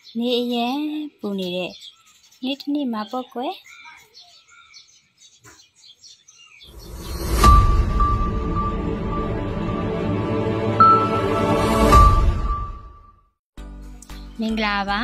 နေရင်ပူနေတဲ့နေ့တစ်နေ့မှာပေါ့ကွယ်မင်္ဂလာပါ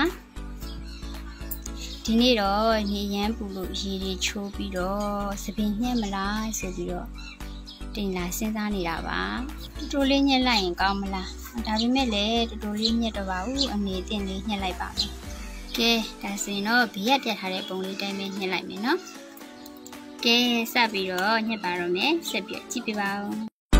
ဒီနေ့တော့နေရန်ပူလို့ရေတွေချိုးပြီးတော့စပင်ညှက်မလားဆိုပြီးတော့တင်လာစဉ်းစားနေတာပါတူတူလေးညှက်လိုက်ရင်ကောင်းမလားဒါပေမဲ့လည်းတူတူလေးညှက်တော့ပါဘူးအနေတင်လေးညှက်လိုက်ပါမယ်ကဲဒါဆိုရင်တော့ဘေးရပြတ်ထားတဲ့ပုံလေးတိုင်းပဲညှက်လိုက်မယ်နော်ကဲစပြီးတော့ညှက်ပါတော့မယ်ဆက်ပြီးကြည့်ပြပါဦး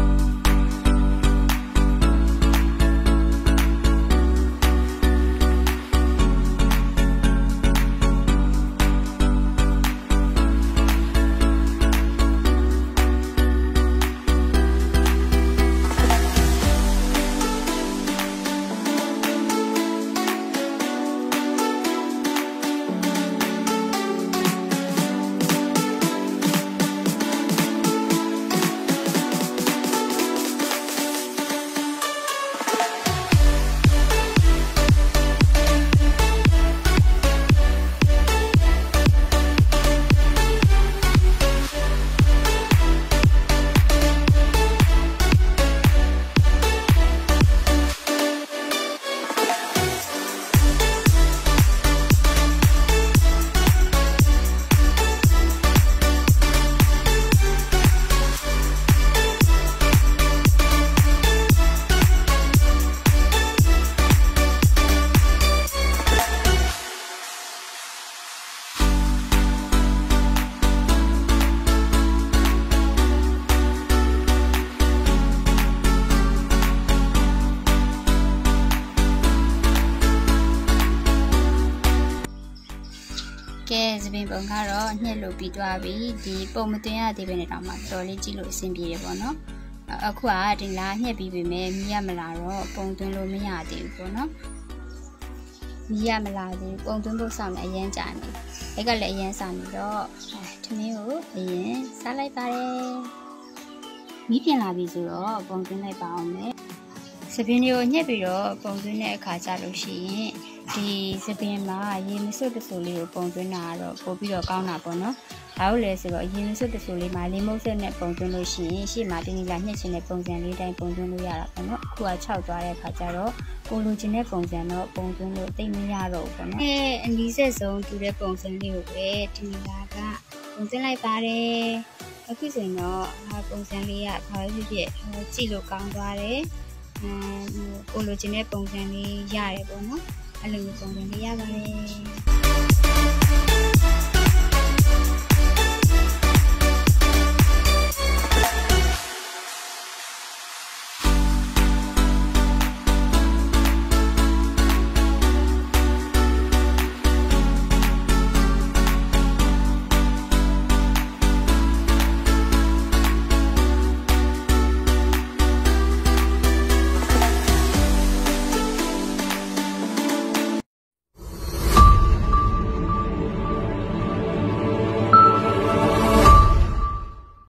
ကဲစပင်ပုံကတော့ညှက်လို့ပြီးသွားပြီဒီပုံမတင်ရသေးပဲနဲ့တောင်မှတော်လေးကြည့်လို့အဆင်ပြေတယ်ပေါ့နော်အခုကဒီလားညှက်ပြီးပြီမဲ့မီးရမလာတော့ပုံသွင်းလို့မရသေးဘူးပေါ့နော်မီးရမလာသေးပုံသွင်းဖို့စောင့်နေအရင်ကြာနေအဲ့ကလည်းအရင်စောင့်နေတော့ထမင်းကိုအရင်စားလိုက်ပါတယ်မီးပြင်လာပြီဆိုတော့ပုံသွင်းလိုက်ပါအောင်မယ်စပင်တွေကိုညှက်ပြီးတော့ပုံသွင်းတဲ့အခါကျလို့ရှိရင်ဒီစပင်မှာရေမစွတ်တဆူလေးကိုပုံသွင်းတာတော့ပို့ပြီးတော့ကောင်းတာပေါ့နော်။ဘာလို့လဲဆိုတော့ရေမစွတ်တဆူလေးမှာလေမုတ်ဆက်နဲ့ပုံသွင်းလို့ရှိရင်ရှေ့မှာတင်းနီလာညှက်ချင်တဲ့ပုံစံလေးတိုင်းပုံသွင်းလို့ရတာပေါ့နော်။အခုက6သွားတဲ့အခါကျတော့ကိုလိုချင်တဲ့ပုံစံတော့ပုံသွင်းလို့တိတ်မရတော့ဘူးပေါ့နော်။အနီးဆက်ဆုံးတူတဲ့ပုံစံလေးကိုပဲတင်းနီလာကပုံသွင်းလိုက်ပါတယ်။အခုဆိုရင်တော့ပုံစံလေးကဘာပဲဖြစ်ဖြစ်ကြည့်လို့ကောင်းသွားတယ်။ကိုလိုချင်တဲ့ပုံစံလေးရတယ်ပေါ့နော်အဲ့လိုပုံစံလေးရပါတယ်